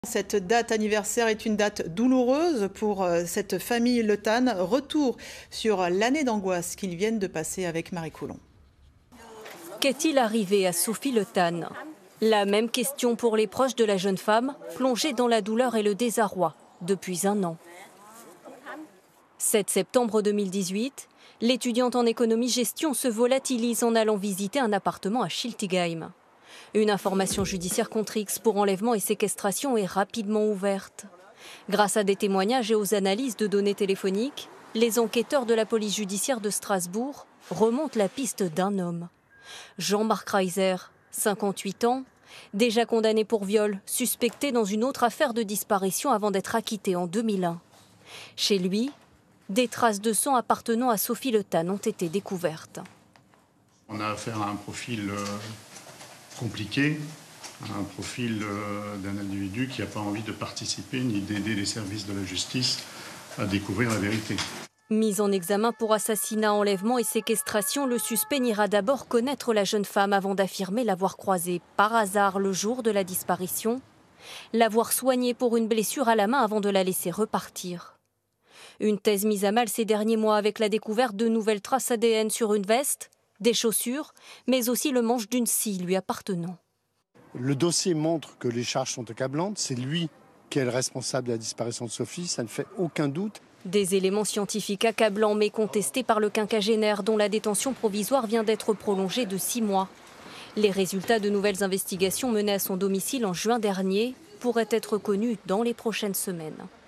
Cette date anniversaire est une date douloureuse pour cette famille Le Tan. Retour sur l'année d'angoisse qu'ils viennent de passer avec Marie Coulon. Qu'est-il arrivé à Sophie Le Tan? La même question pour les proches de la jeune femme, plongée dans la douleur et le désarroi depuis un an. 7 septembre 2018, l'étudiante en économie-gestion se volatilise en allant visiter un appartement à Schiltigheim. Une information judiciaire contre X pour enlèvement et séquestration est rapidement ouverte. Grâce à des témoignages et aux analyses de données téléphoniques, les enquêteurs de la police judiciaire de Strasbourg remontent la piste d'un homme. Jean-Marc Reiser, 58 ans, déjà condamné pour viol, suspecté dans une autre affaire de disparition avant d'être acquitté en 2001. Chez lui, des traces de sang appartenant à Sophie Le Tan ont été découvertes. On a affaire à un profil compliqué, un profil d'un individu qui n'a pas envie de participer ni d'aider les services de la justice à découvrir la vérité. Mis en examen pour assassinat, enlèvement et séquestration, le suspect n'ira d'abord connaître la jeune femme avant d'affirmer l'avoir croisée par hasard le jour de la disparition, l'avoir soignée pour une blessure à la main avant de la laisser repartir. Une thèse mise à mal ces derniers mois avec la découverte de nouvelles traces ADN sur une veste, des chaussures, mais aussi le manche d'une scie lui appartenant. Le dossier montre que les charges sont accablantes. C'est lui qui est le responsable de la disparition de Sophie, ça ne fait aucun doute. Des éléments scientifiques accablants mais contestés par le quinquagénaire dont la détention provisoire vient d'être prolongée de 6 mois. Les résultats de nouvelles investigations menées à son domicile en juin dernier pourraient être connus dans les prochaines semaines.